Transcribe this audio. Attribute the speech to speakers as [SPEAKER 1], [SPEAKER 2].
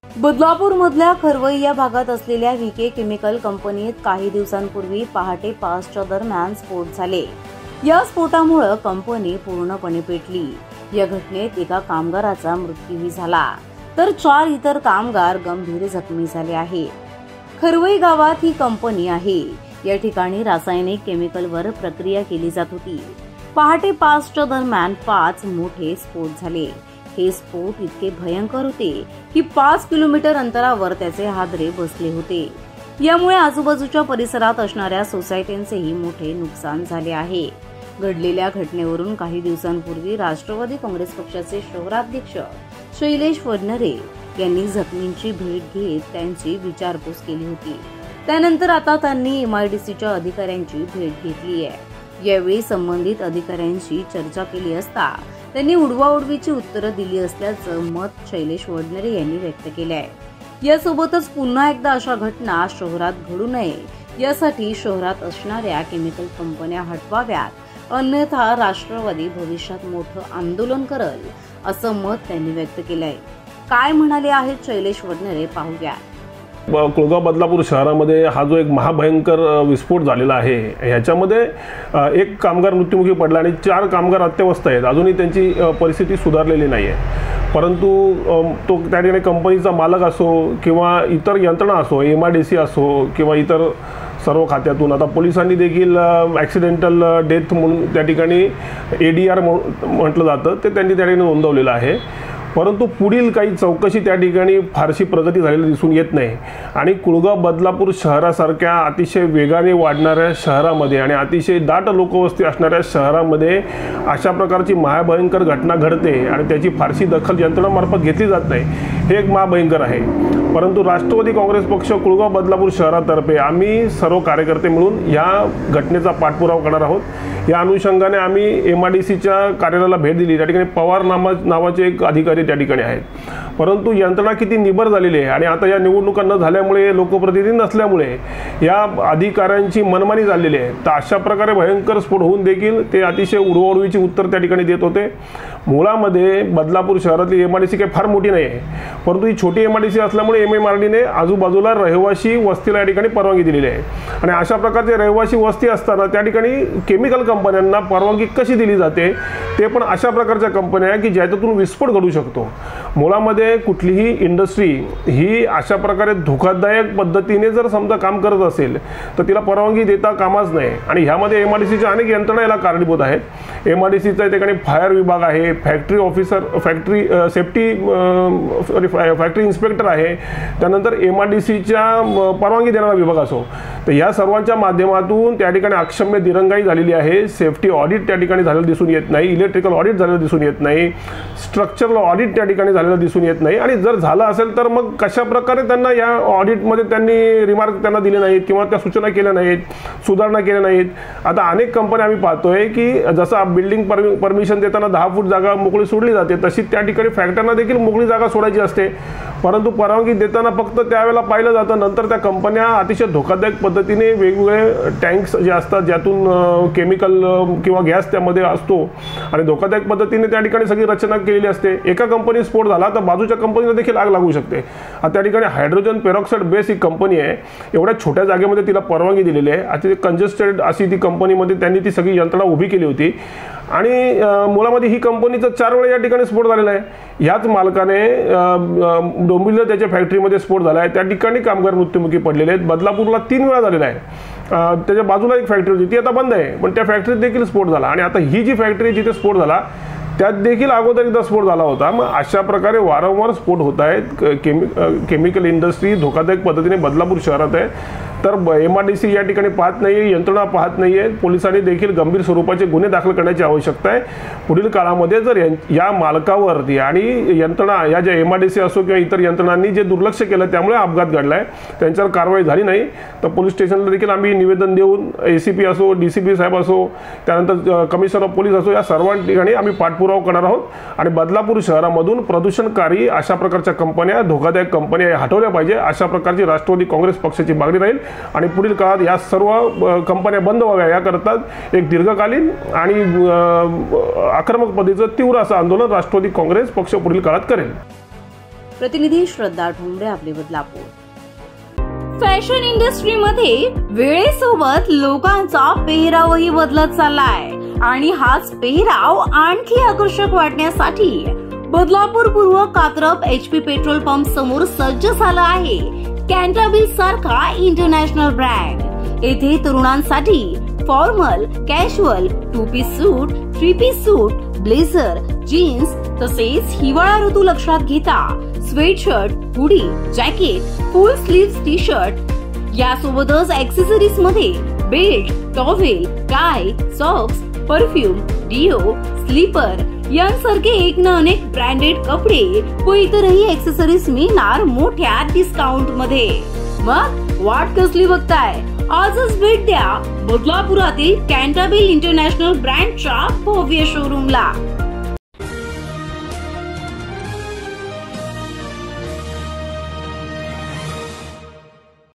[SPEAKER 1] बदलापूरमधल्या खरवई या भागात असलेल्या व्हीके केमिकल कंपनीत काही दिवसांपूर्वी पहाटे 5च्या दरम्यान स्फोट झाले। या स्फोटामुळे कंपनी पूर्णपणे पेटली। या घटनेत एका कामगाराचा मृत्यूही झाला, तर 4 इतर कामगार गंभीर जखमी झाले आहेत। खरवई गावात ही कंपनी आहे। या ठिकाणी रासायनिक केमिकलवर प्रक्रिया केली जात होती। पहाटे 5च्या दरम्यान 5 मोठे स्फोट झाले। हे स्फोट इतके भयंकर होते की 5 किलोमीटर अंतरावर त्याचे हादरे बसले होते। यामुळे आजूबाजूच्या परिसरात असणाऱ्या सोसायट्यांचेही मोठे नुकसान झाले आहे। घडलेल्या घटनेवरून काही दिवसांपूर्वी राष्ट्रवादी काँग्रेस पक्षाचे शहराध्यक्ष शैलेश वडनेरे यांनी जखमींची भेट घेत त्यांची विचारपूस केली होती। त्यानंतर आता त्यांनी MIDCच्या अधिकाऱ्यांची भेट घेतली आहे। यावेळी संबंधित अधिकाऱ्यांशी चर्चा केली असता त्यांनी उडवाउडवीची उत्तरं दिली असल्याचं मत शैलेश वडनेरे यांनी व्यक्त केले आहे। यासोबतच पुन्हा एकदा अशा घटना शहरात घडू नये यासाठी शहरात असणाऱ्या केमिकल कंपन्या हटवाव्यात, अन्यथा राष्ट्रवादी भविष्यात मोठं आंदोलन करेल असं मत त्यांनी व्यक्त केलंय। काय म्हणाले आहेत शैलेश वडनेरे पाहूया।
[SPEAKER 2] कुळगाव बदलापूर शहरामध्ये हा जो एक महाभयंकर विस्फोट झालेला आहे, ह्याच्यामध्ये एक कामगार मृत्युमुखी पडला आणि 4 कामगार अत्यवस्थ आहेत। अजूनही त्यांची परिस्थिती सुधारलेली नाही आहे, परंतु तो त्या ठिकाणी कंपनीचा मालक असो किंवा इतर यंत्रणा असो, MIDC असो किंवा इतर सर्व खात्यातून आता पोलिसांनी देखील ॲक्सिडेंटल डेथ म्हणून त्या ठिकाणी ADR म्हटलं जातं ते त्यांनी त्या ठिकाणी नोंदवलेलं आहे। परंतु पुढील काही चौकशी त्या ठिकाणी फारशी प्रगती झालेली दिसून येत नाही आणि कुळगाव बदलापूर शहरासारख्या अतिशय वेगाने वाढणाऱ्या शहरामध्ये आणि अतिशय दाट लोकवस्ती असणाऱ्या शहरामध्ये अशा प्रकारची महाभयंकर घटना घडते आणि त्याची फारशी दखल यंत्रणामार्फत घेतली जात नाही, हे एक महाभयंकर आहे। परंतु राष्ट्रवादी काँग्रेस पक्ष कुळगाव बदलापूर शहरातर्फे आम्ही सर्व कार्यकर्ते मिळून या घटनेचा पाठपुरावा करणार आहोत। या अनुषंगाने आम्ही MIDCच्या कार्यालयाला भेट दिली। त्या ठिकाणी पवार नावाचे एक अधिकारी त्या ठिकाणी आहेत, परंतु यंत्रणा किती निबर झालेली आहे आणि आता या निवडणुका न झाल्यामुळे, लोकप्रतिनिधी नसल्यामुळे या अधिकाऱ्यांची मनमानी झालेली आहे। तर अशा प्रकारे भयंकर स्फोट होऊन देखील ते अतिशय उडवाउडवीची उत्तर त्या ठिकाणी देत होते। मुळामध्ये बदलापूर शहरातली MIDC काही फार मोठी नाही आहे, परंतु ही छोटी MIDC असल्यामुळे MMRDने आजूबाजूला रहिवासी वस्तीला या ठिकाणी परवानगी दिलेली आहे आणि अशा प्रकारचे रहिवासी वस्ती असताना त्या ठिकाणी केमिकल कंपन्यांना परवानगी कशी दिली जाते, ते पण अशा प्रकारच्या कंपन्या की ज्याच्यातून विस्फोट घडू शकतो। मुळामध्ये कुठलीही इंडस्ट्री ही अशा प्रकारे धोकादायक पद्धतीने जर समजा काम करत असेल तर तिला परवानगी देता कामाच नाही आणि ह्यामध्ये MIDCच्या अनेक यंत्रणा याला कारणीभूत आहेत। MIDCचा त्या ठिकाणी फायर विभाग आहे, factory officer, factory safety factory inspector आहे, त्यानंतर MIDCच्या परवानगी देणारा विभाग असो। तर या सर्वांच्या माध्यमातून त्या ठिकाणी अक्षम्य दिरंगाई झालेली आहे। सेफ्टी ऑडिट त्या ठिकाणी झालेलं दिसून येत नाही, इलेक्ट्रिकल ऑडिट झालेलं दिसून येत नाही, स्ट्रक्चरल ऑडिट त्या ठिकाणी झालेलं दिसून येत नाही आणि जर झालं असेल तर मग कशा प्रकारे त्यांना या ऑडिटमध्ये त्यांनी रिमार्क त्यांना दिले नाहीत किंवा त्या सूचना केल्या नाहीत, सुधारणा केल्या नाहीत। आता अनेक कंपन्या आम्ही पाहतोय की जसं बिल्डिंग परमिशन देताना 10 फूट जागा मोकळी सोडली जाते, तशी त्या ठिकाणी फॅक्टरीना देखील मोकळी जागा सोडायची असते, परंतु परवानगी देताना फक्त त्यावेळेला पाहिलं जातं। नंतर त्या कंपन्या अतिशय धोकादायक पद्धतीने वेगवेगळे टँक्स जे असतात ज्यातून केमिकल किंवा गॅस त्यामध्ये असतो आणि धोकादायक पद्धतीने त्या ठिकाणी सगळी रचना केलेली असते। एका कंपनीत स्फोट झाला तर बाजूच्या कंपनीला देखील आग लागू शकते। आता त्या ठिकाणी हायड्रोजन पेरॉक्साईड बेस ही कंपनी आहे, एवढ्या छोट्या जागेमध्ये तिला परवानगी दिलेली आहे। आता कंजेस्टेड अशी ती कंपनीमध्ये त्यांनी ती सगळी यंत्रणा उभी केली होती आणि मुळामध्ये ही कंपनीचा 4 वेळा या ठिकाणी स्फोट झालेला आहे। याच मालकाने डोंबिवलीला त्याच्या फॅक्टरीमध्ये स्फोट झाला आहे, त्या ठिकाणी कामगार मृत्युमुखी पडलेले आहेत। बदलापूरला 3 वेळा झालेला आहे। त्याच्या बाजूला एक फॅक्टरी होती, ती आता बंद आहे, पण त्या फॅक्टरीत देखील स्फोट झाला आणि आता ही जी फॅक्टरी जिथे स्फोट झाला त्यात देखील अगोदर एकदा स्फोट झाला होता। मग अशा प्रकारे वारंवार स्फोट होत आहेत। केमिकल इंडस्ट्री धोकादायक पद्धतीने बदलापूर शहरात आहे, तर MIDC या ठिकाणी पाहत नाही, यंत्रणा पाहत नाही आहे। पोलिसांनी देखील गंभीर स्वरूपाचे गुन्हे दाखल करण्याची आवश्यकता आहे। पुढील काळामध्ये जर या मालकावरती आणि यंत्रणा या ज्या MIDC असो किंवा इतर यंत्रणांनी जे दुर्लक्ष केलं त्यामुळे अपघात घडलाय, त्यांच्यावर कारवाई झाली नाही तर पोलीस स्टेशनला देखील आम्ही निवेदन देऊन ACP असो, DCP साहेब असो, त्यानंतर कमिशनर ऑफ पोलीस असो, या सर्व ठिकाणी आम्ही पाठपुरावा करणार आहोत आणि बदलापूर शहरामधून प्रदूषणकारी अशा प्रकारच्या कंपन्या, धोकादायक कंपन्या हटवल्या पाहिजे, अशा प्रकारची राष्ट्रवादी काँग्रेस पक्षाची मागणी राहील आणि पुढील काळात या सर्व कंपन्या बंद व्हाव्या याकरता एक दीर्घकालीन आणि आक्रमक पद्धतीचं तीव्र असं आंदोलन राष्ट्रवादी काँग्रेस पक्ष पुढील काळात करेल।
[SPEAKER 1] प्रतिनिधी श्रद्धा ठोंबरे, आपले बदलापूर. फॅशन इंडस्ट्रीमध्ये वेळेसोबत लोकांचा पेहरावही बदलत चाललाय आणि हाच पेहराव आणखी आकर्षक वाटण्यासाठी बदलापूर पूर्व कात्रप HP पेट्रोल पंप समोर सज्ज झाला आहे कॅन्टाबिल सारखा इंटरनॅशनल ब्रँड. येथे तरुणांसाठी formal, casual, 2 piece suit, 3 piece suit, blazer, jeans तसेच हिवाळा ऋतू लक्षात घेता sweatshirt, hoodie, jacket, full sleeve T shirt यासोबतच ऍक्सेसरीज मध्ये belt, towel, tie, socks, perfume, deo, slipper यांसारखे एक ना अनेक ब्रँडेड कपडे व इतरही ऍक्सेसरीज मिळणार मोठ्या डिस्काउंट मध्ये. मग वाट कसली बघताय? आजच भेट द्या बदलापुरातील कॅन्टाबिल इंटरनॅशनल ब्रँडच्या भव्य शोरूमला.